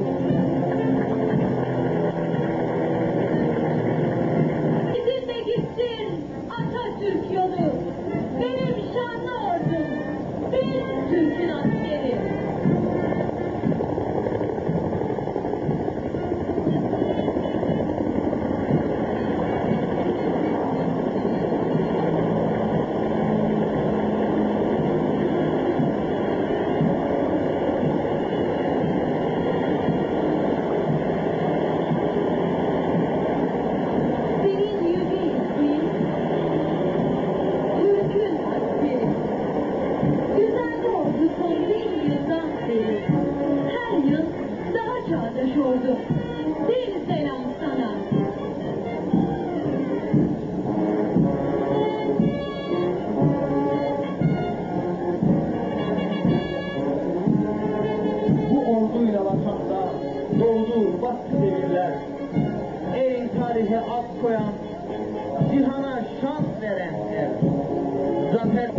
S3: Bizimle gitsin Atatürk yolu. Benim şanlı ordum. Bir Türk'ün askeri. Senin yüce ismin Türk'ün askeri. Güzel ordu son bin yıldan beri. Her yıl daha çağdaş ordu. Bir selam sana.
S6: Bu orduyla vatanda doğdu baskı devirler. Ey tarihe ad koyan, cihana şans veren er. Zafer...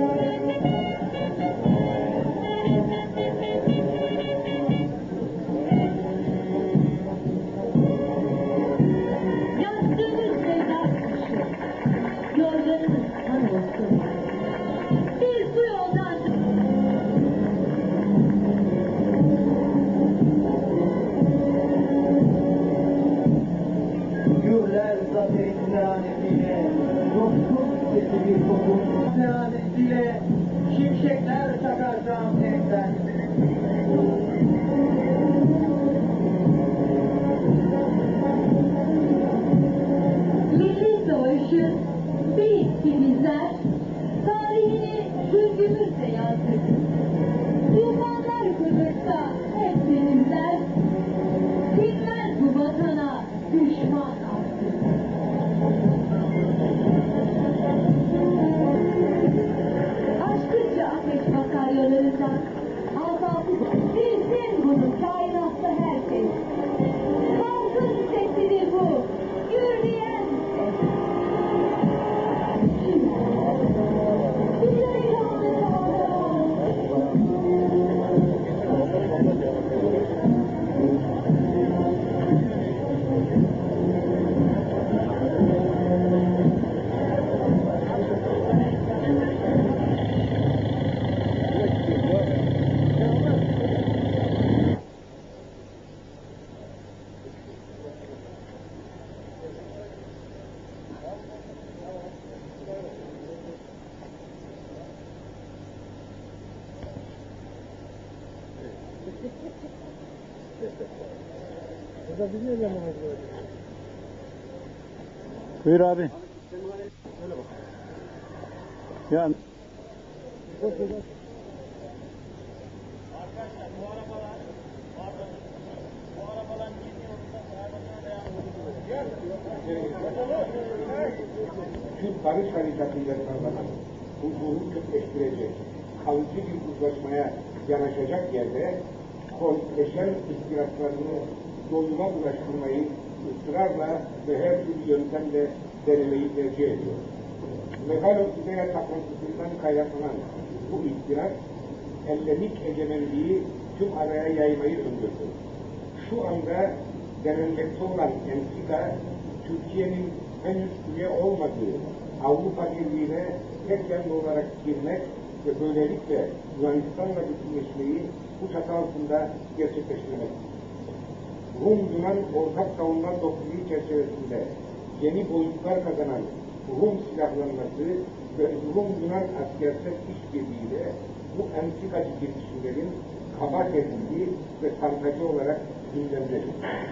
S3: Yastığınız mezar taşı, yorganınız kan olsun. Biz bu yoldan
S6: Gürler zaferin lanetiyle, dostum sesi bir kokun lanetiyle, şimşekler çakacağım tekrar.
S3: Milli Savaşı büyük ki bizler, tarihini sürgümüzle yazdık. Tufanlar kudursa hep denizler, bilmez bu vatana düşman artık. Aşkınca ateş bakar yollarından, altı altı
S1: Burada biz ne zaman böyle?
S7: Buyur abi. Ya
S8: Türk barış harekatıyla sağlanan huzuru kökleştirecek, kalıcı bir uzlaşmaya yanaşacak yerde konteşen ihtiraslarını doyuma ulaştırmayı ısrarla ve her türlü yöntemle denemeyi tercih ediyor. Megalopoteya takıntısından kaynaklanan bu ihtiras, Ellenik egemenliği tüm araya yaymayı öngördü. Şu anda denenmekte olan entrika, Türkiye'nin henüz üye olmadığı Avrupa Birliği'ne tek yanlı olarak girmek ve böylelikle Yunanistan'la bütünleşmeyi bu çatı altında gerçekleştirmek. Rum-Yunan ortak savunma doktrini çerçevesinde yeni boyutlar kazanan Rum silahlanması ve Rum-Yunan askersel işbirliğiyle bu entrikacı girişimlerin kaba tedbiri ve santracı olarak gündemdedir.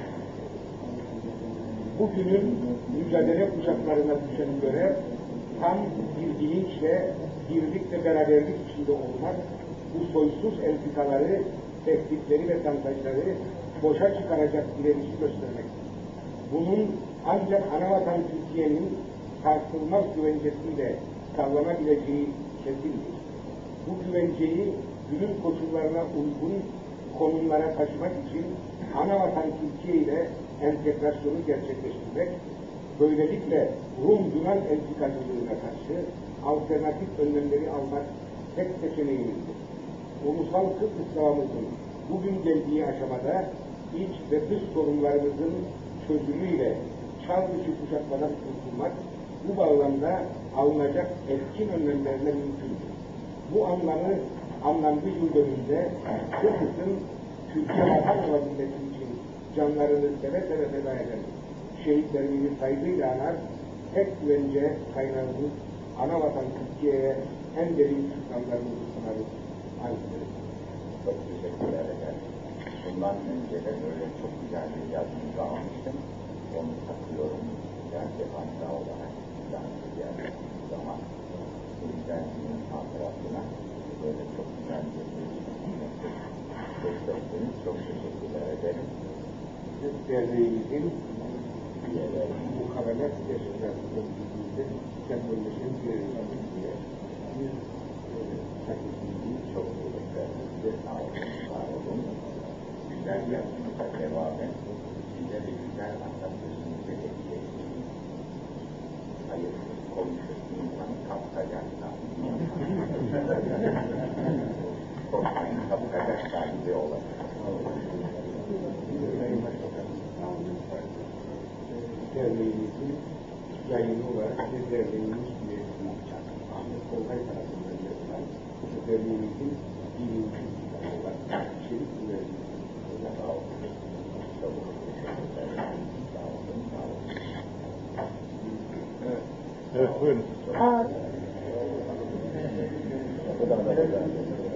S8: Bugünün mücadele kuşaklarına düşen görev tam bir bilinçle, birlik ve beraberlik içinde olmak, bu soysuz entrikaları, tehditleri ve santrajları boşa çıkaracak direnişi göstermektir. Bunun ancak anavatan Türkiye'nin sarsılmaz güvencesiyle sağlanabileceği kesindir. Bu güvenceyi günün koşullarına uygun konumlara taşımak için anavatan Türkiye ile entegrasyonu gerçekleştirmek, böylelikle Rum-Yunan entrikacılığına karşı alternatif önlemleri almak tek seçeneğimizdir. Ulusal Kıbrıs davamızın bugün geldiği aşamada iç ve dış sorunlarımızın çözümüyle çağ dışı kuşatmadan kurtulmak, bu bağlamda alınacak etkin önlemlerle mümkündür. Bu anlamı anlamlı yıl dönümünde Kıbrıs'ın Türkiye vatan olabilmesi için canlarını seve seve feda eden şehitlerimizi saygıyla anar, tek güvence kaynağımız anavatan Türkiye'ye en derin şükranlarımızı sunarız. Ankara.
S9: Çok teşekkürler efendim. Bundan önce de böyle çok güzel bir yazımızı almıştım. Onu takıyorum. Ben defanda olarak daha geldiğim zaman Ülkenliğin hatırasına böyle çok güzel bir yazımızı destekleriniz çok teşekkürler ederim.
S8: Biz derneğimizin üyeleri bu kabanet yaşamasının bildiğinde kendimizin bir yazımız diye bir
S9: Sakıncıyı çok teşekkürler. Sağ olun, var olun. Güzel yazımıza devam et. Size de güzel anlatıyorsunuz ve hediye edin. Hayırsız konuşur insan kapkacaksa. Korkmayın kapkacak sahibi olacak.
S8: Derneğimizin yayını olarak bir derneğimiz üyesi Ahmet Kolgay tarafından yapılan derneğimizin birinci yılı olan Çelik Üniversitesi'ne
S9: Sağ olun. Çok teşekkürler. Sağ olun, sağ olun.
S7: evet, evet buyurun.
S9: Bu da da güzel.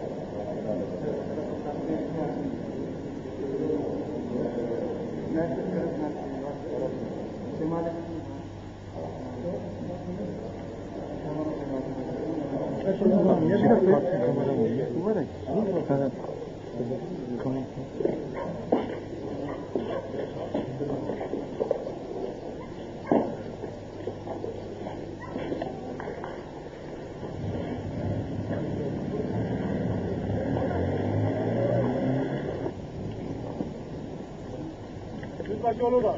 S1: Yüzbaşı Uludağ,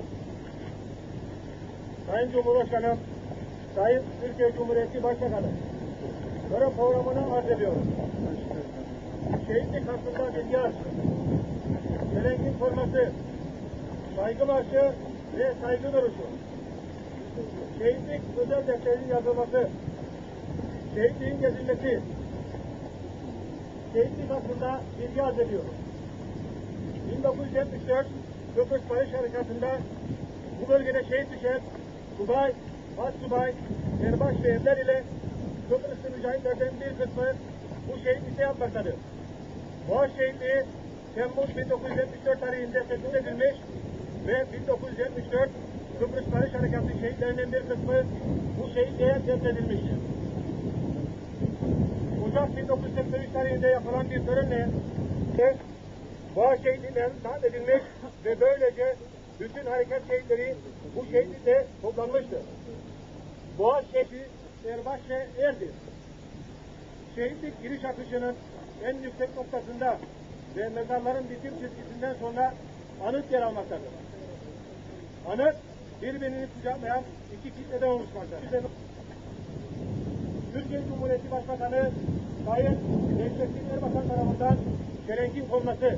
S1: Sayın Cumhurbaşkanım, Sayın Türkiye Cumhuriyeti Başbakanı, görev programını arz ediyorum. Şehitlik hakkında bilgi arz, Çelenk'in forması, saygı marşı ve saygı duruşu, şehitlik özel defterinin yazılması, şehitliğin gezilmesi, şehitlik hakkında bilgi arz ediyorum. bin dokuz yüz yetmiş dört Kıbrıs Barış Harekatı'nda bu bölgede şehit düşen subay, başsubay, erbaş ve erler ile Kıbrıslı mücahitlerden bir kısmı bu şehitlikte yapmaktadır. Bu şehitliği Temmuz bin dokuz yüz yetmiş dört tarihinde tesis edilmiş ve bin dokuz yüz yetmiş dört Kıbrıs Barış Harekatı şehitlerinin bir kısmı bu şehitliğe defnedilmiştir. Ocak bin dokuz yüz seksen üç tarihinde yapılan bir törenle Boğa şehitliğinden taht edilmiş ve böylece bütün harekat şehitleri bu şehitlikte toplanmıştır. Boğa şehidi Erbaş ve Erdir. Şehitlik giriş akışının en yüksek noktasında ve mezarların bitim çizgisinden sonra anıt yer almaktadır. Anıt birbirini kucaklayan iki kitleden oluşmaktadır. Türkiye Cumhuriyeti Başbakanı Sayın Necmettin Erbakan tarafından çelenkin konması.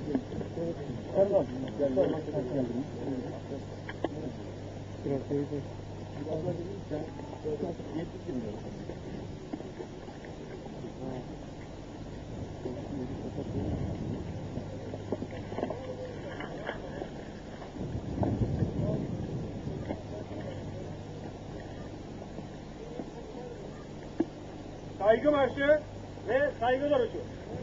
S1: Saygı marşı ve saygı duruşu.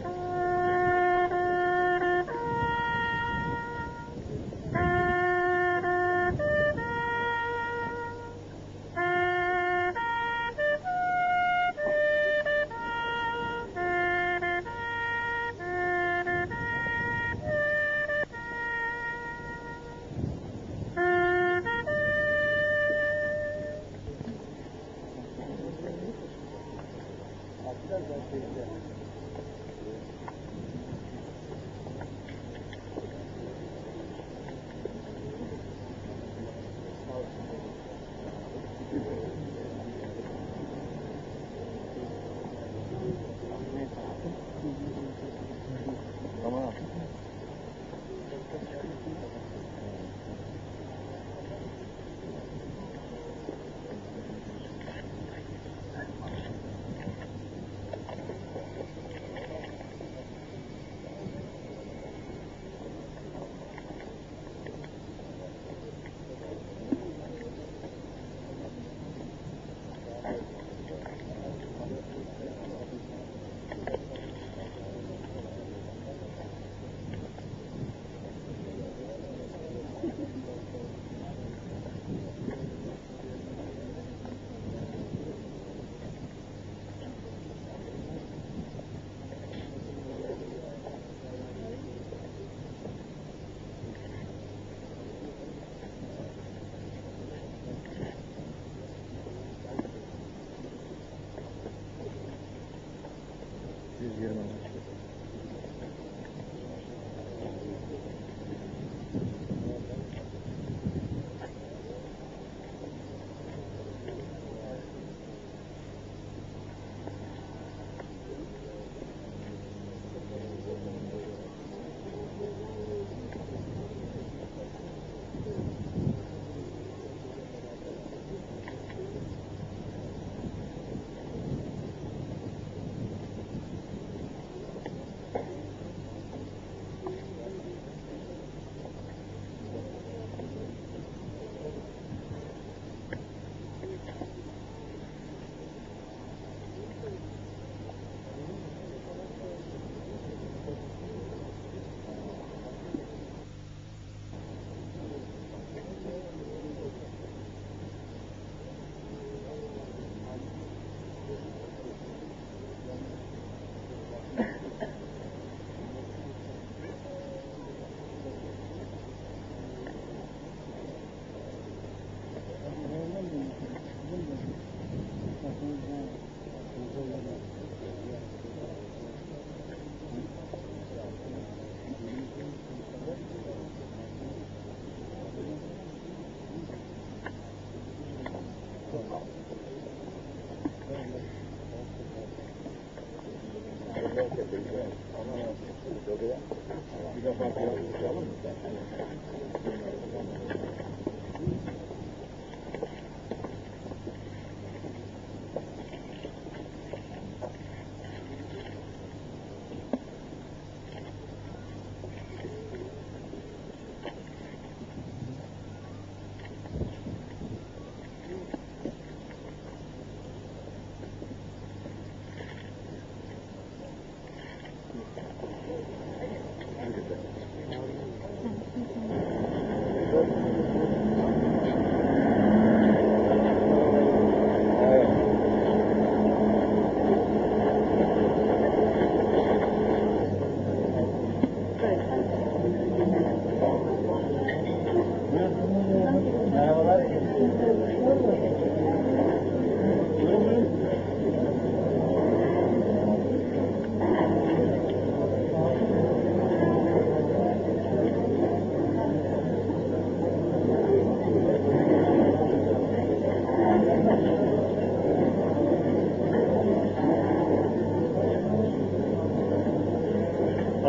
S9: Bir defa konuşalım mı?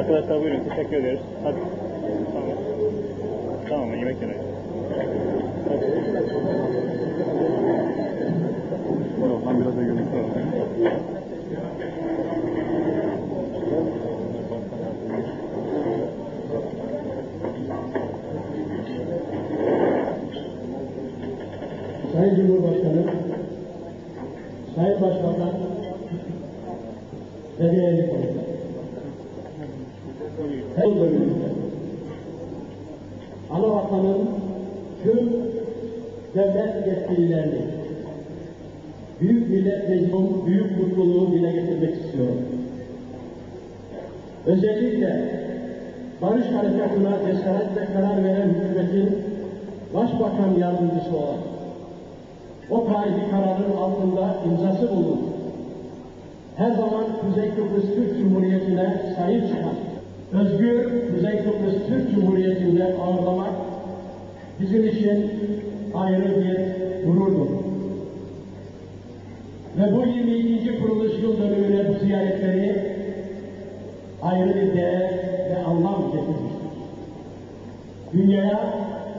S7: Arkadaşlar buyurun, teşekkür ederiz. Hadi. Tamam. Tamam, yemek yemeyiz. Hadi. Oradan biraz da görüntü alalım.
S1: Sayın Cumhurbaşkanı, Sayın Başbakan ve değerli konuklar. Her bölümünde Anavatan'ın tüm devlet yetkililerini Büyük Millet Meclisi'nin büyük mutluluğu dile getirmek istiyorum. Özellikle Barış Harekatı'na cesaretle karar veren hükümetin Başbakan Yardımcısı olan o tarihi kararın altında imzası bulundu. Her zaman Kuzey Kıbrıs Türk Cumhuriyeti'ne sahip çıkan, özgür Kuzey Kıbrıs Türk Cumhuriyeti'nde ağırlamak bizim için ayrı bir gururdur. Ve bu yirmi ikinci kuruluş yıl dönümüne bu ziyaretleri ayrı bir değer ve anlam getirmiştir. Dünyaya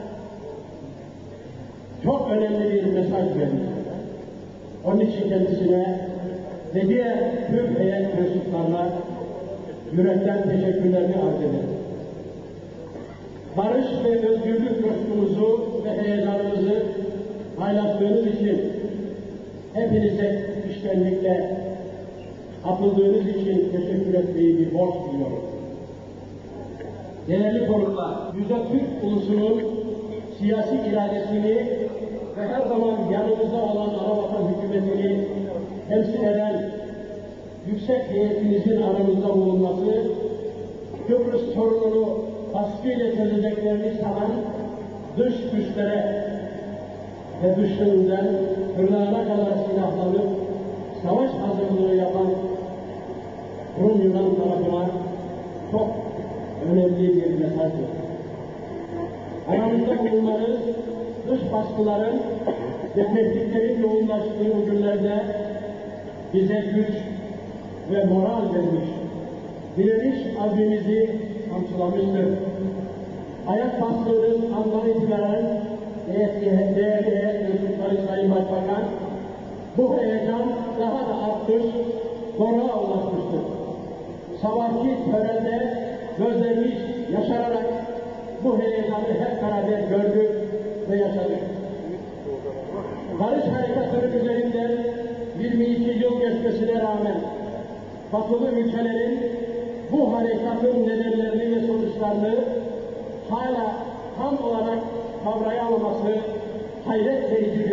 S1: çok önemli bir mesaj verdi. Onun için kendisine ve diğer tüm heyet mensuplarına yürekten teşekkürlerimi arz ederim. Barış ve özgürlük coşkumuzu ve heyecanımızı paylaştığınız için hepinize içtenlikle atıldığınız için teşekkür etmeyi bir borç biliyorum. Değerli konuklar, Yüce Türk ulusunun siyasi iradesini ve her zaman yanımızda olan Anavatan hükümetini temsil eden yüksek heyetinizin aramızda bulunması, Kıbrıs sorununu baskıyla çözeceklerini sanan dış güçlere ve dışlarından tırnağına kadar silahlanıp savaş hazırlığı yapan Rum Yunan tarafına çok önemli bir mesajdır. Aramızda bulunmanız dış baskıların ve tehditlerin yoğunlaştığı bu günlerde bize güç ve moral vermiş, direniş azmimizi kamçılamıştır. Hayat bastığınız andan itibaren değerli heyet mensupları Sayın Başbakan, bu heyecan daha da artmış, doruğa ulaşmıştır. Sabahki törende gözlerimiz yaşararak bu heyecanı hep beraber gördük ve yaşadık. Barış Harekatı'nın üzerinden yirmi iki yıl geçmesine rağmen batılı ülkelerin bu harekatın nedenlerini ve sonuçlarını hala tam olarak kavrayamaması hayret verici